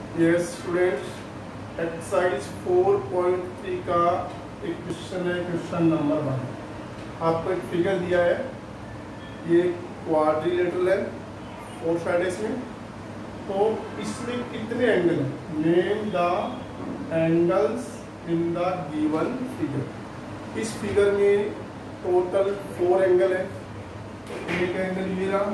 Yes students, exercise 4.3 का एक question है, क्वेश्चन नंबर 1। आपको एक फिगर दिया है, ये क्वाड्रिलेटरल है, 4 साइड है इसमें। तो इसमें कितने एंगल हैं? Name the angles in the given figure. इस फिगर में टोटल 4 एंगल है। एक एंगल ये रहा,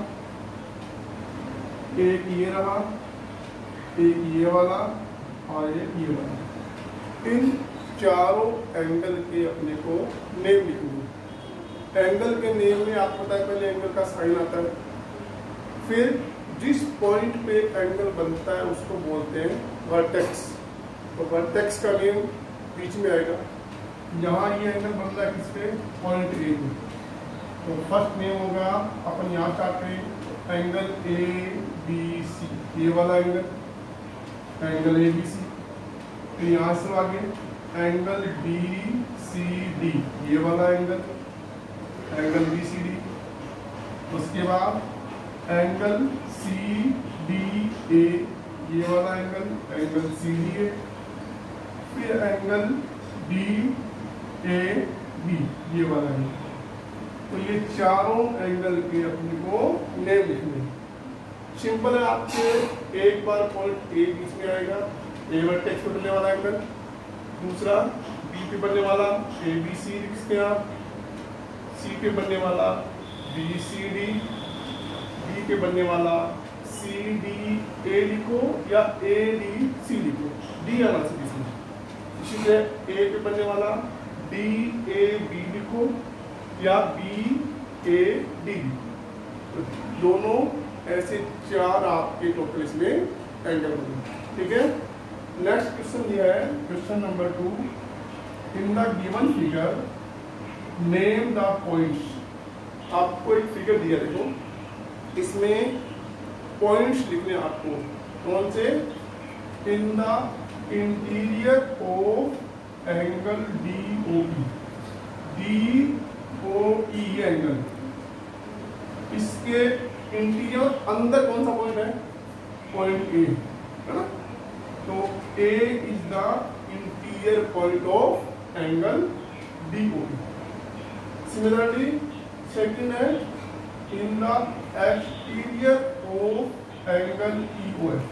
एक ये रहा, एक ये वाला और एक ये वाला। इन चारों एंगल के अपने को नेम लिखना है। एंगल के नेम में आपको पता है पहले एंगल का साइन आता है, फिर जिस पॉइंट पे एंगल बनता है उसको बोलते हैं वर्टेक्स। तो वर्टेक्स का नेम बीच में आएगा। यहाँ ये एंगल बनता है किस पे? पॉइंट ए पे। तो फर्स्ट नेम होगा, अपन यहाँ चाहते हैं एंगल ए बी सी, ये वाला एंगल ए बी सी। फिर यहाँ से आगे एंगल बी सी डी, ये वाला एंगल बी सी डी। उसके बाद एंगल सी डी ए, ये वाला एंगल सी डी ए। फिर एंगल डी ए बी, ये वाला एंगल। तो ये चारों एंगल के अपने को नेम लिखने। सिंपल है, आपके एक बार पॉइंट ए बीच में आएगा, ए वर्टेक्स पे बनने वाला एंगल। दूसरा बी पे बनने वाला ए बी सी लिखते हैं आप। सी पे बनने वाला बी सी डी, डी पे बनने वाला सी डी ए लिखो या ए डी सी लिखो, डी आना चाहिए इसमें। इसीलिए ए पे बनने वाला डी ए बी लिखो या बी ए डी। तो दोनों ऐसे 4 आपके टोटल इसमें एंगल बने। ठीक है, नेक्स्ट क्वेश्चन दिया है, question number 2। In the given figure name the points. आपको एक फिगर दिया, देखो इसमें पॉइंट्स लिखने आपको। कौन से? In the interior of angle D O E, D O E angle. इसके इंटीरियर अंदर कौन सा पॉइंट है? पॉइंट ए है ना। तो A is the interior point of angle D O E. Similarly second है in the exterior of angle E O F.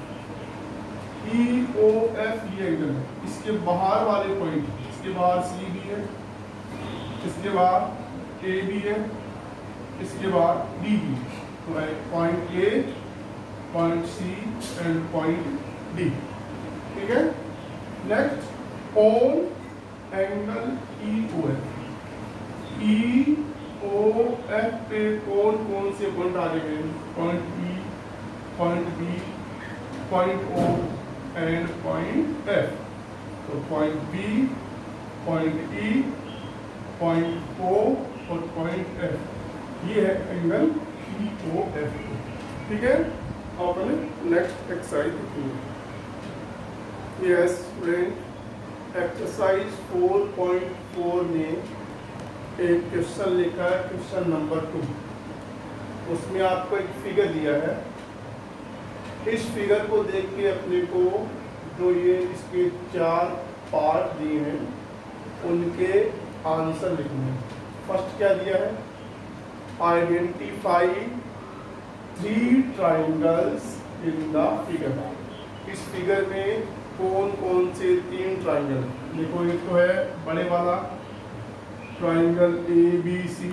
E O F ये एंगल है, इसके बाहर वाले पॉइंट, इसके बाहर सी बी है, इसके बाद ए बी है, इसके बाद डी बी। तो point A, point C and point D. ठीक है, next on angle E O F. E O F पे कौन कौन से पॉइंट आ गए? Point E, point B, point O and point F. तो point B, point E, point O और पॉइंट एफ, ये है एंगल ई ओ एफ। ठीक है, अब अपने नेक्स्ट एक्सरसाइज देखेंगे। यस स्टूडेंट, एक्सरसाइज 4.4 में एक क्वेश्चन लिखा है, क्वेश्चन नंबर 2। उसमें आपको एक फिगर दिया है। इस फिगर को देख के अपने को जो ये इसके 4 पार्ट दिए हैं उनके आंसर लिखने हैं। फर्स्ट क्या दिया है? Identify 3 triangles in the figure. इस फिगर में कौन कौन से 3 ट्राइंगल? देखो, एक तो है बड़े वाला ट्राइंगल ए बी सी,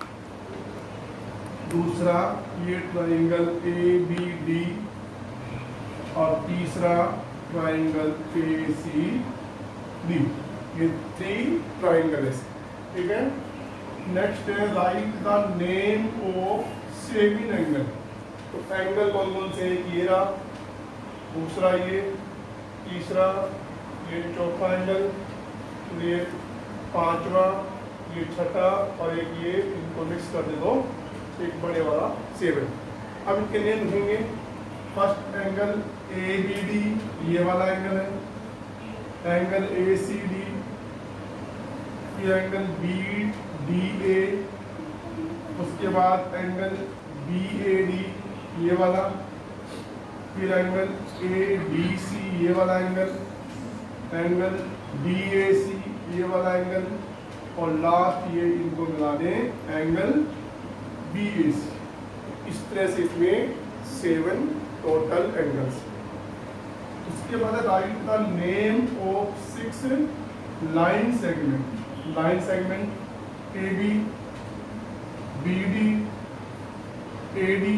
दूसरा ये ट्राइंगल ए बी डी, और तीसरा ट्राइंगल ए सी डी। ये 3 ट्राइंगल है। ठीक है, नेक्स्ट है write the name of 7 angle. तो एंगल कौन कौन से? ये रहा, दूसरा ये, तीसरा ये, चौथा एंगल, ये 5वां, ये 6ठा और एक ये। इनको मिक्स कर दे दो, एक बड़े वाला 7। अब इनके नेम लिखेंगे। First angle A B D, ये वाला एंगल है। एंगल ए सी डी, फिर एंगल बी डी ए, उसके बाद एंगल बी ए डी, ये वाला। फिर एंगल ABC ये वाला एंगल, एंगल DAC ये वाला एंगल, और लास्ट ये इनको मिला दें एंगल BAC। इस तरह से इसमें 7 टोटल एंगल्स। उसके बाद write the name of 6 line segment. Line segment AB, BD, AD,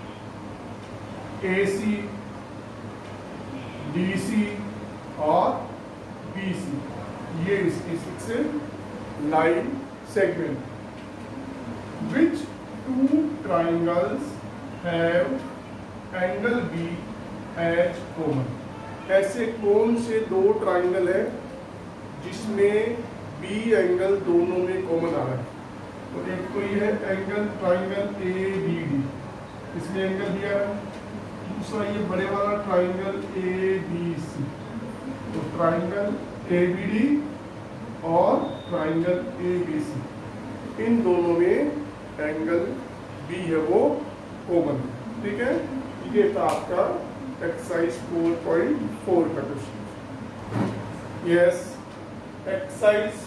AC, DC और BC, ये इसकी 6 line segment. Which 2 triangles have angle B as common? ऐसे कौन से 2 ट्राइंगल है जिसमें B एंगल दोनों में कॉमन आ रहा है? तो एक तो ये है एंगल ट्राइंगल ABD, इसमें एंगल दिया है। दूसरा ये बड़े वाला ट्राइंगल ABC, तो ट्राइंगल ABD और ट्राइंगल ABC, इन दोनों में एंगल B है वो कॉमन। ठीक है, ये था आपका एक्सरसाइज 4.4 का क्वेश्चन। यस, एक्सरसाइज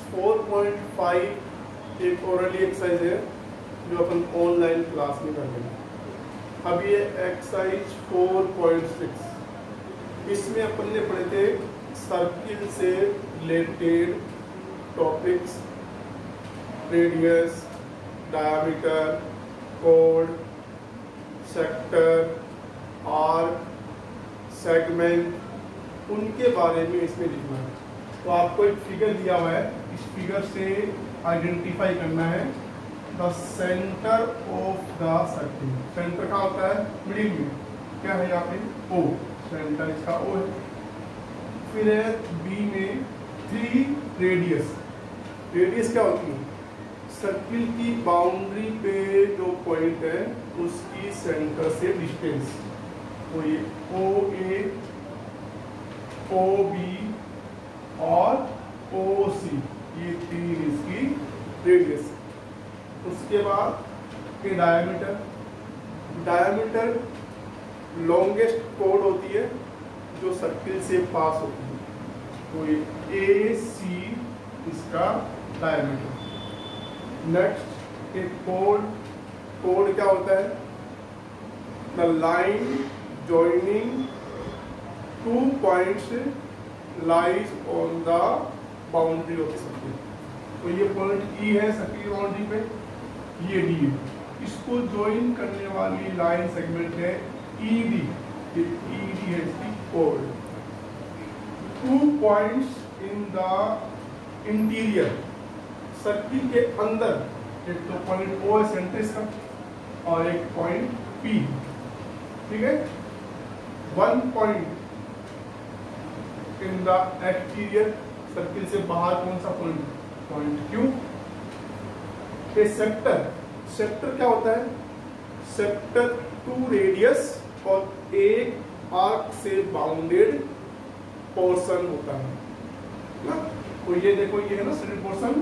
4.5 एक ओरली एक्सरसाइज है जो अपन ऑनलाइन क्लास में कर लेंगे। अब ये एक्सरसाइज 4.6, इसमें अपन ने पढ़े थे सर्किल से रिलेटेड टॉपिक्स, रेडियस, डायमीटर, कोड, सेक्टर, आर्क, सेगमेंट, उनके बारे में इसमें लिखना है। तो आपको एक फिगर दिया हुआ है, इस फिगर से आइडेंटिफाई करना है the centre of the circle. Centre का होता है मिडिल में, क्या है यहाँ पे O, सेंटर इसका O है। फिर है B में 3 रेडियस। रेडियस क्या होती है? सर्किल की बाउंड्री पे जो पॉइंट है उसकी सेंटर से डिस्टेंस। तो ये OA, OB और OC, ये 3 इसकी रेडियस। उसके बाद ये डायमीटर। डायमीटर लॉन्गेस्ट कोड होती है जो सर्किल से पास होती है, तो ये AC इसका डायमीटर। नेक्स्ट एक कोड। कोड क्या होता है? The line joining 2 points lies on the boundary of circle. तो ये पॉइंट E है सर्किल बाउंड्री पे, ये D है। इसको ज्वाइन करने वाली लाइन सेगमेंट है ED, ये ED है इसकी कोड। 2 points in the interior, circle के अंदर एक तो पॉइंट O है सेंटर इसका, और एक पॉइंट P। ठीक है, 1 point in the exterior, circle से बाहर कौन सा पॉइंट? Point Q। ये सेक्टर। सेक्टर क्या होता है? सेक्टर 2 रेडियस और 1 आर्क से बाउंडेड पोर्शन होता है ना। तो ये देखो, ये है ना सेक्टर पोर्शन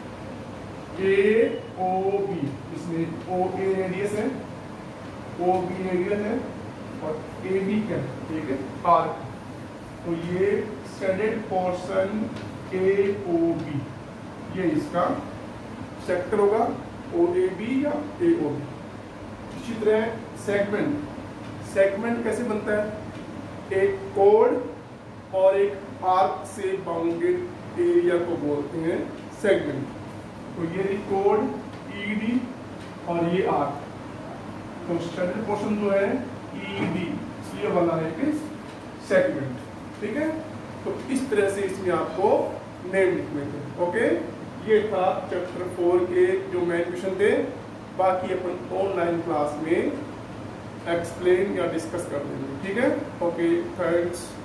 AOB, इसमें OA रेडियस है, OB रेडियस है और AB क्या है? ठीक है, आर्क। तो ये शेडेड पोर्शन AOB, ये इसका सेक्टर होगा, OAB या AOB। इसी तरह सेगमेंट। सेगमेंट कैसे बनता है? एक कोड और एक आर्क से बाउंडेड एरिया को बोलते हैं सेगमेंट। तो ये कोड ED और ये आर्क, तो शेडेड पोर्शन जो है ED, ये वाला है कि सेगमेंट। ठीक है, तो इस तरह से इसमें आपको नेम लिखने थे। ओके, ये था चैप्टर 4 के जो मेन क्वेश्चन थे। बाकी अपन ऑनलाइन क्लास में एक्सप्लेन या डिस्कस कर देंगे। ठीक है, ओके, थैंक्स।